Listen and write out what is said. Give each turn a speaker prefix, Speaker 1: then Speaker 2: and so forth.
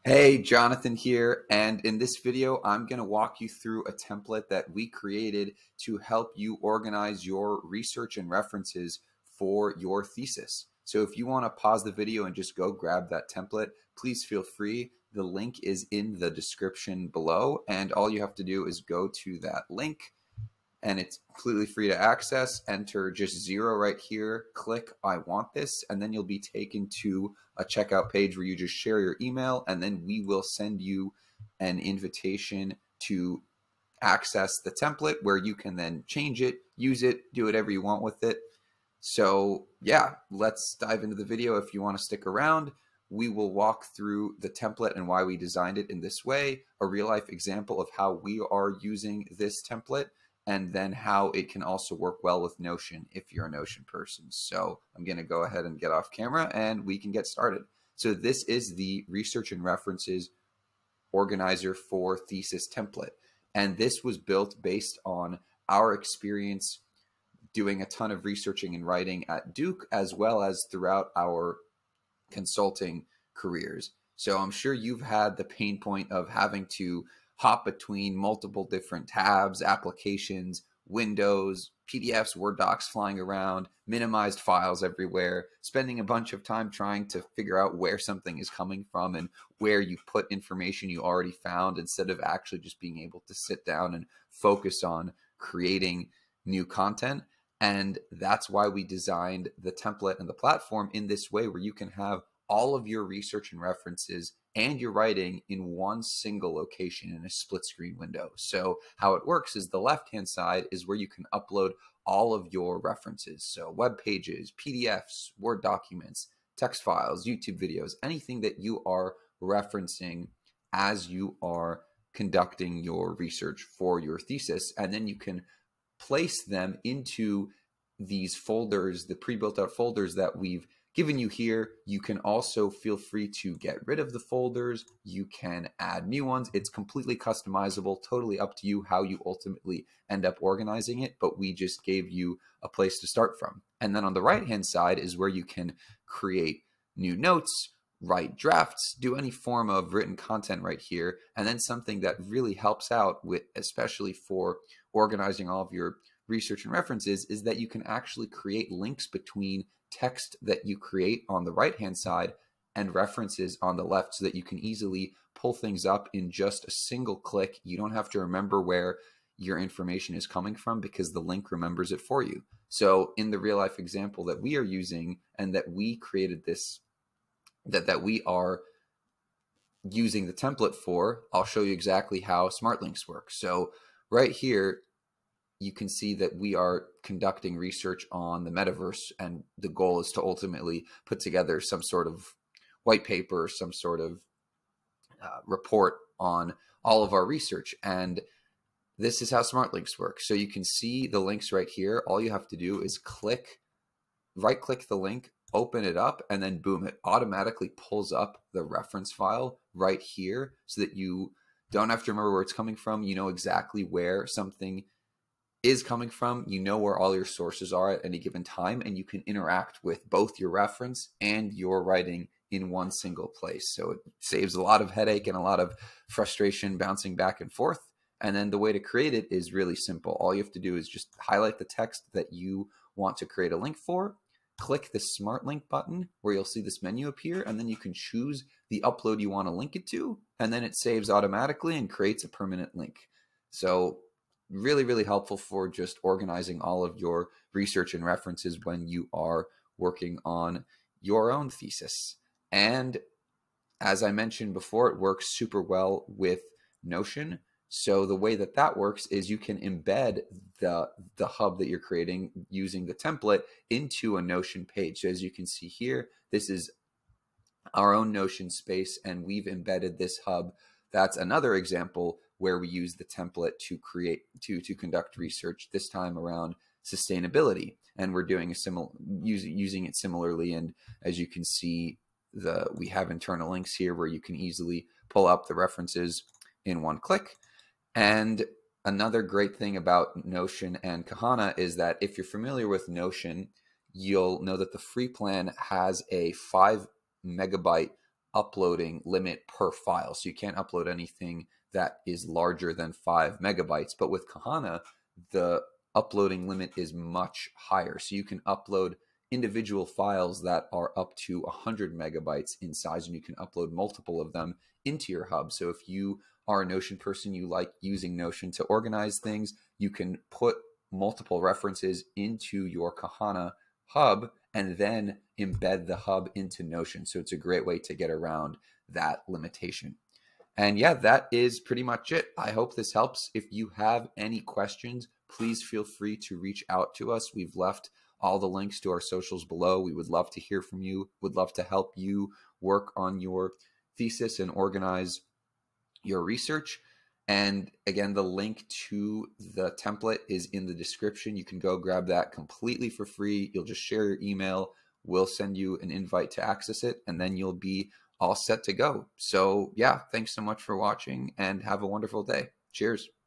Speaker 1: Hey, Jonathan here, and in this video, I'm going to walk you through a template that we created to help you organize your research and references for your thesis. So if you want to pause the video and just go grab that template, please feel free. The link is in the description below, and all you have to do is go to that link, and it's completely free to access. Enter just 0 right here, click I want this, and then you'll be taken to a checkout page where you just share your email, and then we will send you an invitation to access the template where you can then change it, use it, do whatever you want with it. So yeah, let's dive into the video. If you want to stick around, we will walk through the template and why we designed it in this way, a real life example of how we are using this template, and then how it can also work well with Notion if you're a Notion person. So I'm going to go ahead and get off camera and we can get started. So this is the research and references organizer for thesis template. And this was built based on our experience doing a ton of researching and writing at Duke, as well as throughout our consulting careers. So I'm sure you've had the pain point of having to hop between multiple different tabs, applications, windows, PDFs, Word docs flying around, minimized files everywhere, spending a bunch of time trying to figure out where something is coming from and where you put information you already found, instead of actually just being able to sit down and focus on creating new content. And that's why we designed the template and the platform in this way, where you can have all of your research and references and your writing in one single location in a split screen window. So how it works is the left-hand side is where you can upload all of your references. So web pages, PDFs, Word documents, text files, YouTube videos, anything that you are referencing as you are conducting your research for your thesis. And then you can place them into these folders, the pre-built out folders that we've given you here. You can also feel free to get rid of the folders. You can add new ones. It's completely customizable, totally up to you how you ultimately end up organizing it, but we just gave you a place to start from. And then on the right-hand side is where you can create new notes, write drafts, do any form of written content right here. And then something that really helps out with, especially for organizing all of your research and references, is that you can actually create links between text that you create on the right-hand side and references on the left, so that you can easily pull things up in just a single click. You don't have to remember where your information is coming from because the link remembers it for you. So in the real life example that we are using and that we created this, that we are using the template for, I'll show you exactly how smart links work. So right here, you can see that we are conducting research on the metaverse, and the goal is to ultimately put together some sort of white paper, some sort of report on all of our research. And this is how smart links work. So you can see the links right here. All you have to do is right-click the link, open it up, and then boom, it automatically pulls up the reference file right here, so that you don't have to remember where it's coming from. You know exactly where something is coming from. You know where all your sources are at any given time, and you can interact with both your reference and your writing in one single place. So it saves a lot of headache and a lot of frustration bouncing back and forth. And then the way to create it is really simple. All you have to do is just highlight the text that you want to create a link for, click the smart link button where you'll see this menu appear, and then you can choose the upload you want to link it to, and then it saves automatically and creates a permanent link. So really, really helpful for just organizing all of your research and references when you are working on your own thesis. And as I mentioned before, it works super well with Notion. So the way that that works is you can embed the hub that you're creating using the template into a Notion page. So as you can see here, this is our own Notion space, and we've embedded this hub. That's another example where we use the template to conduct research, this time around sustainability. And we're doing using it similarly. And as you can see, we have internal links here where you can easily pull up the references in one click. And another great thing about Notion and Kahana is that if you're familiar with Notion, you'll know that the free plan has a 5 megabyte uploading limit per file. So you can't upload anything that is larger than 5 megabytes. But with Kahana, the uploading limit is much higher. So you can upload individual files that are up to 100 megabytes in size, and you can upload multiple of them into your hub. So if you are a Notion person, you like using Notion to organize things, you can put multiple references into your Kahana hub and then embed the hub into Notion. So it's a great way to get around that limitation. And yeah, that is pretty much it. I hope this helps. If you have any questions, please feel free to reach out to us. We've left all the links to our socials below. We would love to hear from you, would love to help you work on your thesis and organize your research. And again, the link to the template is in the description. You can go grab that completely for free. You'll just share your email. We'll send you an invite to access it, and then you'll be all set to go. So yeah, thanks so much for watching and have a wonderful day. Cheers.